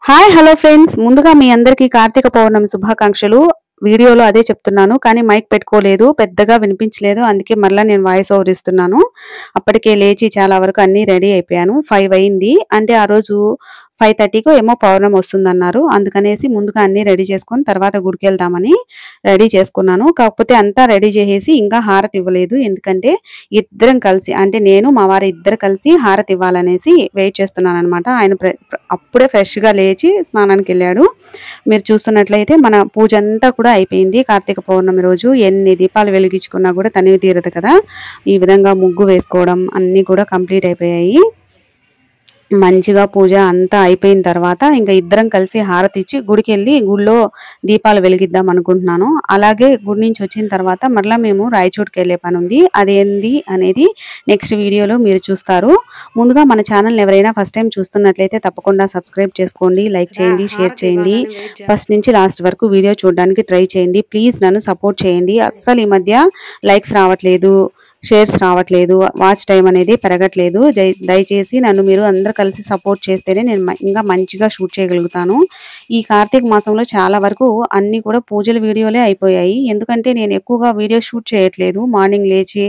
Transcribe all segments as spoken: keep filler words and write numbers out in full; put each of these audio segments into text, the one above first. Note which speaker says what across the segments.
Speaker 1: Hi hello friends, ముందుగా మీ అందరికీ కార్తీక పౌర్ణమి శుభాకాంక్షలు. వీడియోలో అదే చెప్తున్నాను కానీ మైక్ పెట్టుకోలేదు, పెద్దగా వినిపించలేదు. అందుకే మళ్ళీ నేను వాయిస్ ఓవర్ ఇస్తున్నాను. అప్పటికే లేచి చాలా వరకు అన్నీ రెడీ అయిపోయాను. ఫైవ్ అయింది అంటే ఆ రోజు ఫైవ్ థర్టీకో ఏమో పౌర్ణమి వస్తుందన్నారు. అందుకనేసి ముందుగా అన్నీ రెడీ చేసుకొని తర్వాత గుడికి వెళ్దామని రెడీ చేసుకున్నాను. కాకపోతే అంతా రెడీ చేసేసి ఇంకా హారతి ఇవ్వలేదు. ఎందుకంటే ఇద్దరం కలిసి అంటే నేను మా వారు ఇద్దరు కలిసి హారతి ఇవ్వాలనేసి వెయిట్ చేస్తున్నాను అనమాట. ఆయన అప్పుడే ఫ్రెష్గా లేచి స్నానానికి వెళ్ళాడు. మీరు చూస్తున్నట్లయితే మన పూజ అంతా కూడా అయిపోయింది. కార్తీక పౌర్ణమి రోజు ఎన్ని దీపాలు వెలిగించుకున్నా కూడా తనివి తీరదు కదా. ఈ విధంగా ముగ్గు వేసుకోవడం అన్నీ కూడా కంప్లీట్ అయిపోయాయి. మంచిగా పూజ అంతా అయిపోయిన తర్వాత ఇంకా ఇద్దరం కలిసి హారతి ఇచ్చి గుడికి వెళ్ళి గుడిలో దీపాలు వెలిగిద్దాం అనుకుంటున్నాను. అలాగే గుడి నుంచి వచ్చిన తర్వాత మరలా మేము రాయచోటుకి వెళ్ళే పని ఉంది. అదేంది అనేది నెక్స్ట్ వీడియోలో మీరు చూస్తారు. ముందుగా మన ఛానల్ ఎవరైనా ఫస్ట్ టైం చూస్తున్నట్లయితే తప్పకుండా సబ్స్క్రైబ్ చేసుకోండి, లైక్ చేయండి, షేర్ చేయండి. ఫస్ట్ నుంచి లాస్ట్ వరకు వీడియో చూడడానికి ట్రై చేయండి. ప్లీజ్ నన్ను సపోర్ట్ చేయండి. అస్సలు ఈ మధ్య లైక్స్ రావట్లేదు, షేర్స్ రావట్లేదు, వాచ్ టైం అనేది పెరగట్లేదు. దయచేసి నన్ను మీరు అందరు కలిసి సపోర్ట్ చేస్తేనే నేను ఇంకా మంచిగా షూట్ చేయగలుగుతాను. ఈ కార్తీక మాసంలో చాలా వరకు అన్నీ కూడా పూజల వీడియోలే అయిపోయాయి. ఎందుకంటే నేను ఎక్కువగా వీడియో షూట్ చేయట్లేదు. మార్నింగ్ లేచి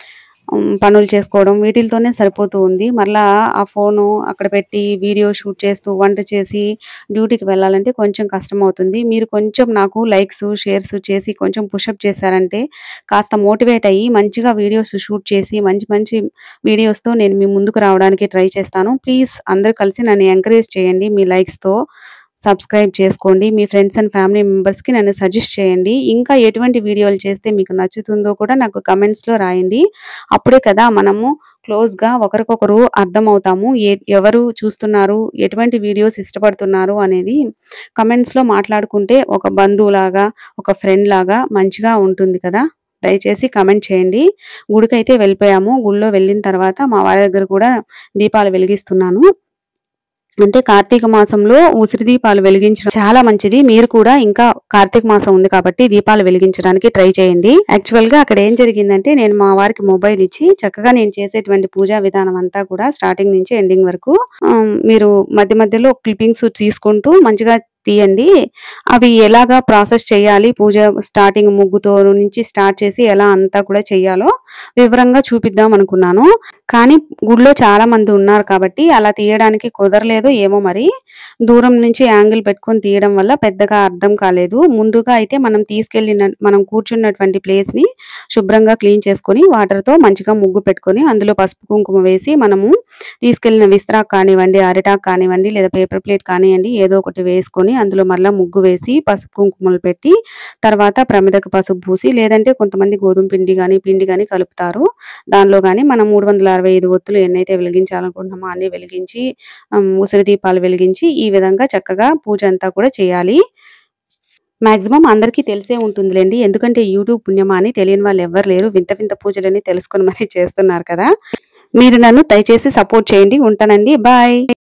Speaker 1: పనులు చేసుకోవడం వీటితోనే సరిపోతూ ఉంది. మళ్ళా ఆ ఫోను అక్కడ పెట్టి వీడియో షూట్ చేస్తూ వంట చేసి డ్యూటీకి వెళ్ళాలంటే కొంచెం కష్టం అవుతుంది. మీరు కొంచెం నాకు లైక్స్ షేర్స్ చేసి కొంచెం పుషప్ చేశారంటే కాస్త మోటివేట్ అయ్యి మంచిగా వీడియోస్ షూట్ చేసి మంచి మంచి వీడియోస్తో నేను మీ ముందుకు రావడానికి ట్రై చేస్తాను. ప్లీజ్ అందరూ కలిసి నన్ను ఎంకరేజ్ చేయండి. మీ లైక్స్తో సబ్స్క్రైబ్ చేసుకోండి. మీ ఫ్రెండ్స్ అండ్ ఫ్యామిలీ మెంబర్స్కి నన్ను సజెస్ట్ చేయండి. ఇంకా ఎటువంటి వీడియోలు చేస్తే మీకు నచ్చుతుందో కూడా నాకు కమెంట్స్లో రాయండి. అప్పుడే కదా మనము క్లోజ్గా ఒకరికొకరు అర్థమవుతాము. ఏ ఎవరు చూస్తున్నారు, ఎటువంటి వీడియోస్ ఇష్టపడుతున్నారు అనేది కమెంట్స్లో మాట్లాడుకుంటే ఒక బంధువులాగా ఒక ఫ్రెండ్ లాగా మంచిగా ఉంటుంది కదా. దయచేసి కమెంట్ చేయండి. గుడికైతే వెళ్ళిపోయాము. గుడిలో వెళ్ళిన తర్వాత మా వారి దగ్గర కూడా దీపాలు వెలిగిస్తున్నాను. అంటే కార్తీక మాసంలో ఉసిరి దీపాలు వెలిగించడం చాలా మంచిది. మీరు కూడా ఇంకా కార్తీక మాసం ఉంది కాబట్టి దీపాలు వెలిగించడానికి ట్రై చేయండి. యాక్చువల్ గా అక్కడ ఏం జరిగిందంటే నేను మా వారికి మొబైల్ ఇచ్చి చక్కగా నేను చేసేటువంటి పూజా విధానం అంతా కూడా స్టార్టింగ్ నుంచి ఎండింగ్ వరకు మీరు మధ్య మధ్యలో క్లిప్పింగ్స్ తీసుకుంటూ మంచిగా తీయండి. అవి ఎలాగా ప్రాసెస్ చేయాలి, పూజ స్టార్టింగ్ ముగ్గుతో నుంచి స్టార్ట్ చేసి ఎలా అంతా కూడా చేయాలో వివరంగా చూపిద్దాం అనుకున్నాను. కానీ గుడిలో చాలా మంది ఉన్నారు కాబట్టి అలా తీయడానికి కుదరలేదు. ఏమో మరి దూరం నుంచి యాంగిల్ పెట్టుకొని తీయడం వల్ల పెద్దగా అర్థం కాలేదు. ముందుగా అయితే మనం తీసుకెళ్ళిన మనం కూర్చున్నటువంటి ప్లేస్ని శుభ్రంగా క్లీన్ చేసుకొని వాటర్తో మంచిగా ముగ్గు పెట్టుకొని అందులో పసుపు కుంకుమ వేసి మనము తీసుకెళ్లిన విస్త్రాక్ కానివ్వండి, అరిటాక్ కానివ్వండి, లేదా పేపర్ ప్లేట్ కానివ్వండి ఏదో ఒకటి వేసుకొని అందులో మళ్ళీ ముగ్గు వేసి పసుపు కుంకుమలు పెట్టి తర్వాత ప్రమిదకు పసుపు పూసి లేదంటే కొంతమంది గోధుమ పిండి కానీ పిండి కానీ కలుపుతారు. దానిలో కానీ మనం మూడు వందల అరవై ఐదు ఒత్తులు ఎన్నైతే వెలిగించాలనుకుంటున్నామో అన్ని వెలిగించి ఉసిరి దీపాలు వెలిగించి ఈ విధంగా చక్కగా పూజ అంతా కూడా చేయాలి. మాక్సిమం అందరికీ తెలిసే ఉంటుందిలేండి. ఎందుకంటే యూట్యూబ్ పుణ్యమా అని తెలియని వాళ్ళు ఎవరు లేరు. వింత వింత పూజలని తెలుసుకొని మరి చేస్తున్నారు కదా. మీరు నన్ను దయచేసి సపోర్ట్ చేయండి. ఉంటానండి. బాయ్.